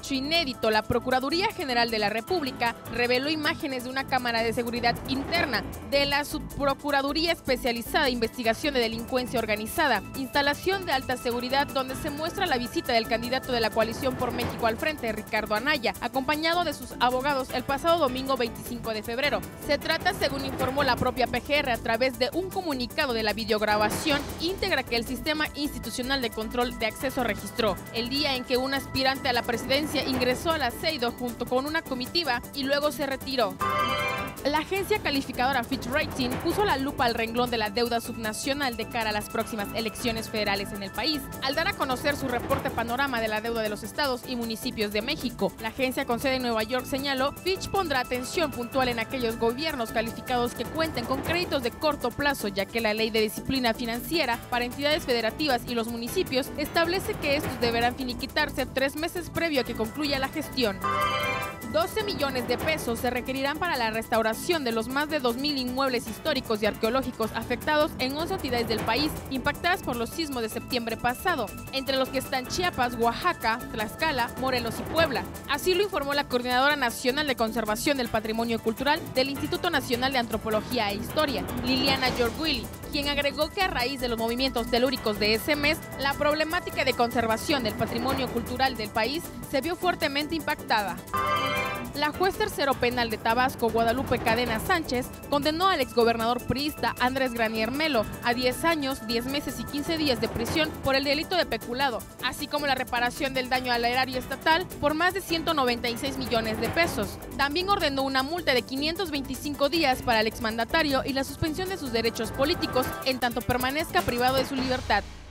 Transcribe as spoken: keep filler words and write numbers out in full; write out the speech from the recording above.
hecho inédito, la Procuraduría General de la República reveló imágenes de una cámara de seguridad interna de la Subprocuraduría Especializada de Investigación de Delincuencia Organizada, instalación de alta seguridad donde se muestra la visita del candidato de la Coalición por México al Frente, Ricardo Anaya, acompañado de sus abogados el pasado domingo veinticinco de febrero. Se trata, según informó la propia P G R a través de un comunicado, de la videograbación íntegra que el Sistema Institucional de Control de Acceso registró el día en que un aspirante a la presidencia ingresó al aceido junto con una comitiva y luego se retiró. La agencia calificadora Fitch Ratings puso la lupa al renglón de la deuda subnacional de cara a las próximas elecciones federales en el país, al dar a conocer su reporte panorama de la deuda de los estados y municipios de México. La agencia con sede en Nueva York señaló: Fitch pondrá atención puntual en aquellos gobiernos calificados que cuenten con créditos de corto plazo, ya que la Ley de Disciplina Financiera para entidades federativas y los municipios establece que estos deberán finiquitarse tres meses previo a que concluya la gestión. doce millones de pesos se requerirán para la restauración de los más de dos mil inmuebles históricos y arqueológicos afectados en once entidades del país impactadas por los sismos de septiembre pasado, entre los que están Chiapas, Oaxaca, Tlaxcala, Morelos y Puebla. Así lo informó la Coordinadora Nacional de Conservación del Patrimonio Cultural del Instituto Nacional de Antropología e Historia, Liliana Giorguili, quien agregó que a raíz de los movimientos telúricos de ese mes, la problemática de conservación del patrimonio cultural del país se vio fuertemente impactada. La juez tercero penal de Tabasco, Guadalupe Cadena Sánchez, condenó al exgobernador priista Andrés Granier Melo a diez años, diez meses y quince días de prisión por el delito de peculado, así como la reparación del daño al erario estatal por más de ciento noventa y seis millones de pesos. También ordenó una multa de quinientos veinticinco días para el exmandatario y la suspensión de sus derechos políticos en tanto permanezca privado de su libertad.